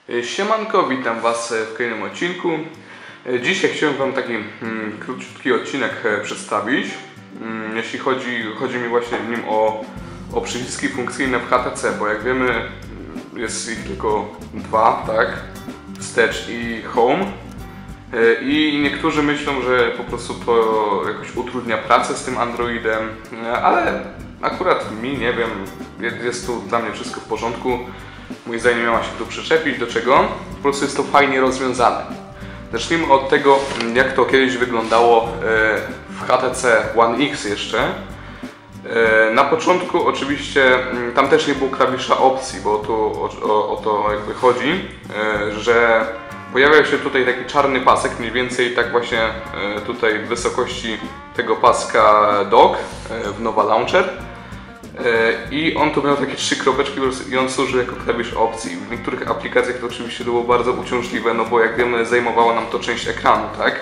Siemanko, witam Was w kolejnym odcinku. Dzisiaj chciałem Wam taki króciutki odcinek przedstawić. Jeśli chodzi mi właśnie w nim o przyciski funkcyjne w HTC, bo jak wiemy jest ich tylko dwa, tak? Wstecz i Home. I niektórzy myślą, że po prostu to jakoś utrudnia pracę z tym Androidem, ale akurat mi, nie wiem, jest tu dla mnie wszystko w porządku. Mój zdaniem miała się tu przyczepić do czego? Po prostu jest to fajnie rozwiązane. Zacznijmy od tego, jak to kiedyś wyglądało w HTC One X jeszcze. Na początku oczywiście tam też nie było klawisza opcji, bo tu o to jakby chodzi, że pojawiał się tutaj taki czarny pasek, mniej więcej tak właśnie tutaj w wysokości tego paska dock w Nova Launcher. I on tu miał takie trzy kropeczki i on służył jako klawisz opcji. W niektórych aplikacjach to oczywiście było bardzo uciążliwe, no bo jak wiemy zajmowało nam to część ekranu, tak?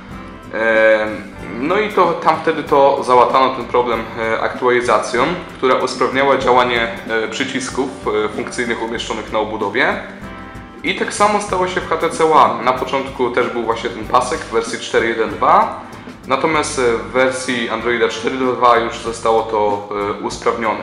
No i to tam wtedy to załatano ten problem aktualizacją, która usprawniała działanie przycisków funkcyjnych umieszczonych na obudowie. I tak samo stało się w HTC One. Na początku też był właśnie ten pasek w wersji 4.1.2. Natomiast w wersji Androida 4.2 już zostało to usprawnione.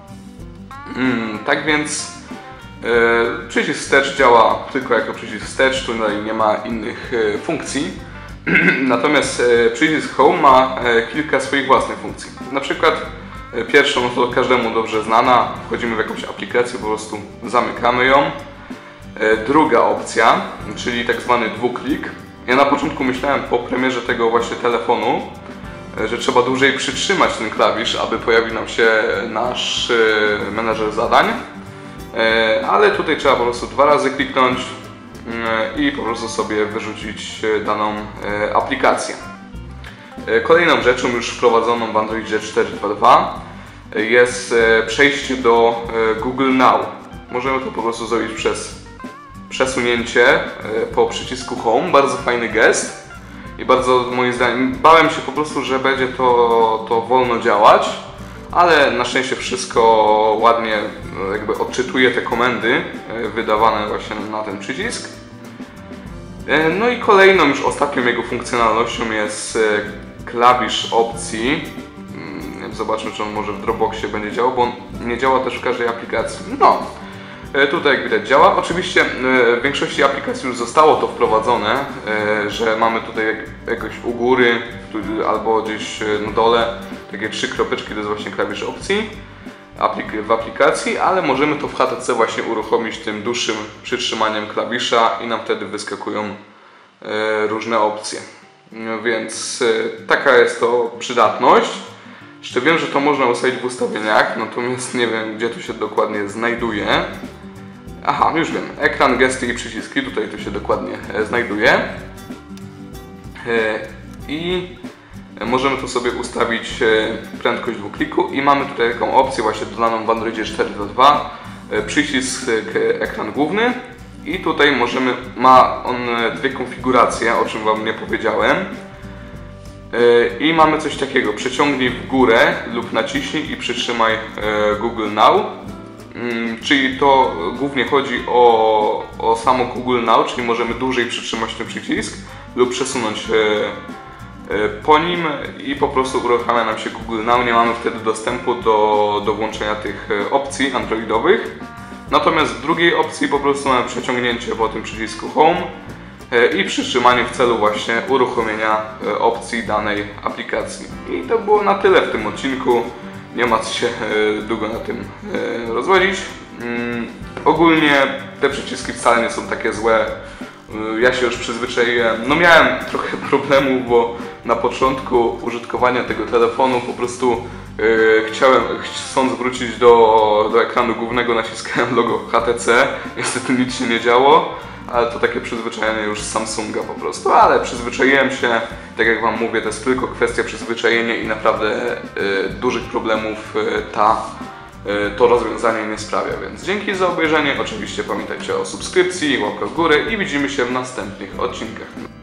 Tak więc przycisk wstecz działa tylko jako przycisk wstecz, tutaj nie ma innych funkcji. Natomiast przycisk Home ma kilka swoich własnych funkcji. Na przykład pierwszą to każdemu dobrze znana, wchodzimy w jakąś aplikację, po prostu zamykamy ją. Druga opcja, czyli tak zwany dwuklik. Ja na początku myślałem po premierze tego właśnie telefonu, że trzeba dłużej przytrzymać ten klawisz, aby pojawił nam się nasz menedżer zadań. Ale tutaj trzeba po prostu dwa razy kliknąć i po prostu sobie wyrzucić daną aplikację. Kolejną rzeczą już wprowadzoną w Androidzie 4.2.2 jest przejście do Google Now. Możemy to po prostu zrobić przez przesunięcie po przycisku Home. Bardzo fajny gest i bardzo, moim zdaniem, bałem się po prostu, że będzie to wolno działać, ale na szczęście wszystko ładnie jakby odczytuje te komendy wydawane właśnie na ten przycisk. No i kolejną, już ostatnią jego funkcjonalnością jest klawisz opcji. Zobaczmy, czy on może w Dropboxie będzie działał, bo on nie działa też w każdej aplikacji. No. Tutaj jak widać działa. Oczywiście w większości aplikacji już zostało to wprowadzone, że mamy tutaj jakoś u góry albo gdzieś na dole takie trzy kropeczki, to jest właśnie klawisz opcji w aplikacji, ale możemy to w HTC właśnie uruchomić tym dłuższym przytrzymaniem klawisza i nam wtedy wyskakują różne opcje. Więc taka jest to przydatność. Jeszcze wiem, że to można ustawić w ustawieniach, natomiast nie wiem, gdzie to się dokładnie znajduje. Aha, już wiem. Ekran, gesty i przyciski. Tutaj to się dokładnie znajduje. I możemy tu sobie ustawić prędkość dwukliku i mamy tutaj taką opcję właśnie dodaną w Androidzie 4.2. Przycisk ekran główny i tutaj ma on dwie konfiguracje, o czym Wam nie powiedziałem. I mamy coś takiego, przeciągnij w górę lub naciśnij i przytrzymaj Google Now. Czyli to głównie chodzi o samo Google Now, czyli możemy dłużej przytrzymać ten przycisk lub przesunąć po nim i po prostu uruchamia nam się Google Now. Nie mamy wtedy dostępu do włączenia tych opcji androidowych. Natomiast w drugiej opcji po prostu mamy przeciągnięcie po tym przycisku Home i przytrzymanie w celu właśnie uruchomienia opcji danej aplikacji. I to było na tyle w tym odcinku. Nie ma co się długo na tym rozwodzić. Ogólnie te przyciski wcale nie są takie złe. Ja się już przyzwyczaiłem. No miałem trochę problemów, bo na początku użytkowania tego telefonu po prostu chcąc wrócić do ekranu głównego, naciskałem logo HTC. Niestety nic się nie działo. Ale to takie przyzwyczajenie już z Samsunga po prostu, ale przyzwyczaiłem się, tak jak Wam mówię, to jest tylko kwestia przyzwyczajenia i naprawdę dużych problemów to rozwiązanie nie sprawia, więc dzięki za obejrzenie, oczywiście pamiętajcie o subskrypcji, łapkę w górę i widzimy się w następnych odcinkach.